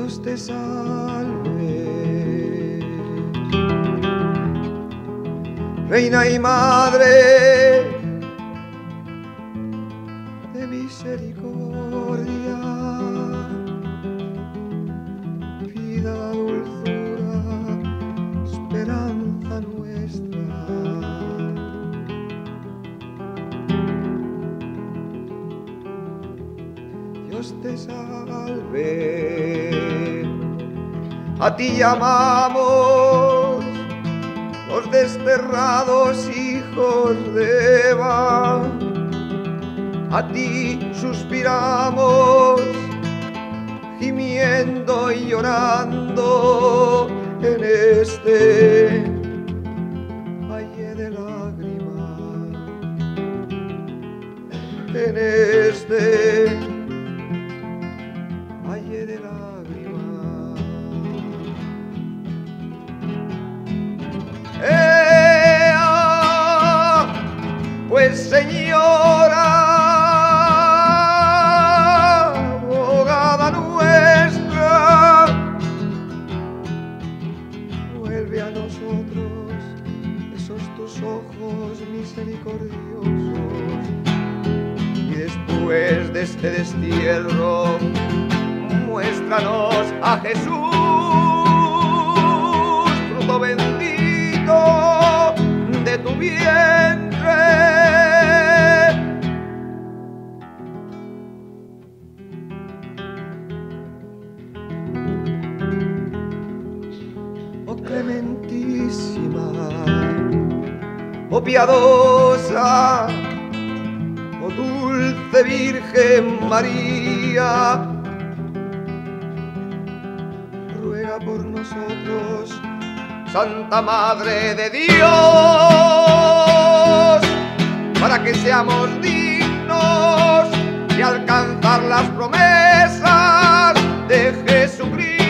Dios te salve. Reina y Madre de misericordia, vida, dulzura, esperanza nuestra. Dios te salve. A ti llamamos los desterrados hijos de Eva, a ti suspiramos, gimiendo y llorando en este valle de lágrimas, en este valle de lágrimas. Pues Señora, abogada nuestra, vuelve a nosotros esos tus ojos misericordiosos, y después de este destierro muéstranos a Jesús, fruto bendito de tu vientre. Oh clementísima, oh piadosa, oh dulce Virgen María, ruega por nosotros, Santa Madre de Dios, para que seamos dignos de alcanzar las promesas de Jesucristo.